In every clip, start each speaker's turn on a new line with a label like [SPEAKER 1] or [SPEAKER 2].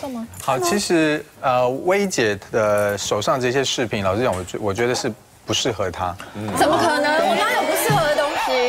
[SPEAKER 1] 受吗？
[SPEAKER 2] 好，其实薇姐的手上这些饰品，老实讲，我觉得是不适合她。
[SPEAKER 1] 怎么可能？我哪有不适合的东西？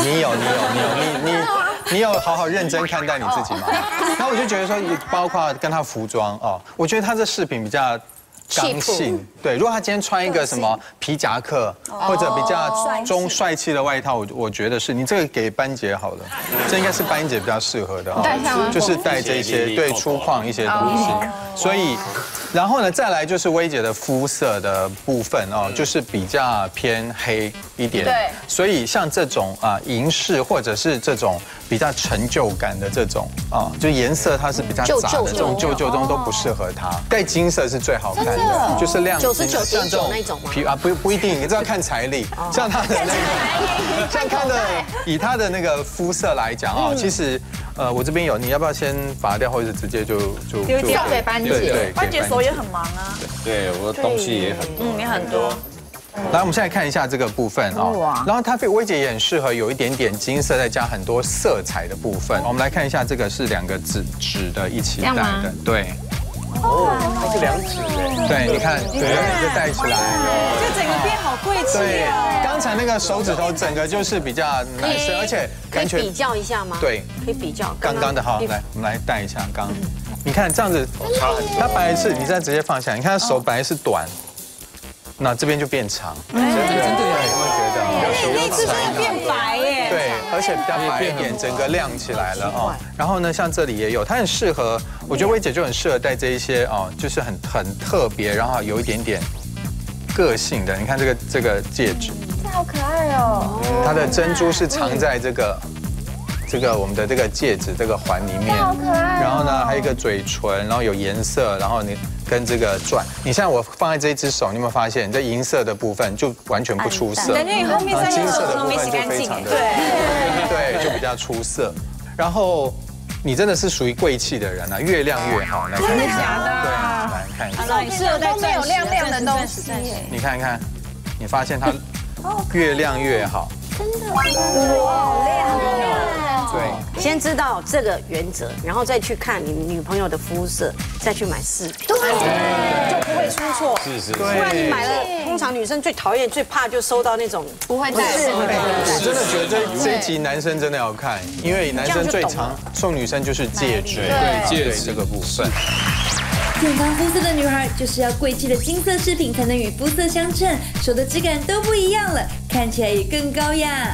[SPEAKER 2] 你有好好认真看待你自己吗？然后我就觉得说，包括跟她服装哦，我觉得她这饰品比较刚性。对，如果她今天穿一个什么皮夹克或者比较帅气的外套，我觉得是你这个给班姐好了，这应该是班姐比较适合的哦，就是带这些对粗犷一些东西。所以，然后呢，再来就是薇姐的肤色的部分哦，就是比较偏黑一点。对，所以像这种银饰或者是这种比较陈旧感的这种就颜色它是比较杂的这种旧中都不适合她。带金色是最好看的，就是亮金的，像这种那种不一定，你知道看财力。像她的那个，像她的以她的那个肤色来讲其实我这边有，你要不要先拔掉，或者是直接就
[SPEAKER 1] 丢掉给班姐？
[SPEAKER 2] 对，
[SPEAKER 3] 班姐手也很忙啊。
[SPEAKER 4] 对，我的东西也很多，
[SPEAKER 3] 也很多。
[SPEAKER 2] 来，我们现在看一下这个部分哦。然后它薇姐也很适合有一点点金色，再加很多色彩的部分。我们来看一下，这个是2个纸的一起戴的，对。
[SPEAKER 4] 哦，它是2指哎。
[SPEAKER 2] 对，你看，对，就戴起来，
[SPEAKER 3] 就整个变好贵气。
[SPEAKER 2] 对，刚才那个手指头整个就是比较男生，而且感觉
[SPEAKER 5] 可以比较一下吗？
[SPEAKER 2] 对，
[SPEAKER 5] 可以比较。
[SPEAKER 2] 刚刚的哈，来，我们来戴一下刚。你看这样子，它本来是你再直接放下，你看它手本来是短，那这边就变长。真的，有没有觉得？
[SPEAKER 3] 那只是变白耶。
[SPEAKER 2] 对，而且比较白一点，整个亮起来了哦。然后呢，像这里也有，它很适合，我觉得薇姐就很适合戴这一些就是很特别，然后有一点点个性的。你看这个戒指，
[SPEAKER 1] 这好可爱哦。
[SPEAKER 2] 它的珍珠是藏在这个我们的这个戒指这个环里面，
[SPEAKER 1] 好可爱。
[SPEAKER 2] 然后呢，还有一个嘴唇，然后有颜色，然后你跟这个钻，你像我放在这一只手，你有没有发现，这银色的部分就完全不出色，
[SPEAKER 3] 感觉你后面3只手都没洗干净，
[SPEAKER 2] 对，就比较出色。然后你真的是属于贵气的人啊，越亮越好。来看一下，对，来看一下，
[SPEAKER 3] 很适合戴
[SPEAKER 1] 都没有亮亮的东西。
[SPEAKER 2] 你看看，你发现它越亮越好。
[SPEAKER 1] 真的，哇，好亮哦！
[SPEAKER 2] 对，
[SPEAKER 5] 先知道这个原则，然后再去看你女朋友的肤色，再去买饰品，
[SPEAKER 1] 对，
[SPEAKER 5] 就不会出错。
[SPEAKER 4] 是，
[SPEAKER 5] 不然你买了，通常女生最讨厌、最怕就收到那种
[SPEAKER 1] 不会戴。
[SPEAKER 2] 我真的觉得这一集男生真的要看，因为男生最常送女生就是戒指，对戒指这个部分。
[SPEAKER 6] 健康肤色的女孩就是要贵气的金色饰品才能与肤色相衬，手的质感都不一样了，看起来也更高雅。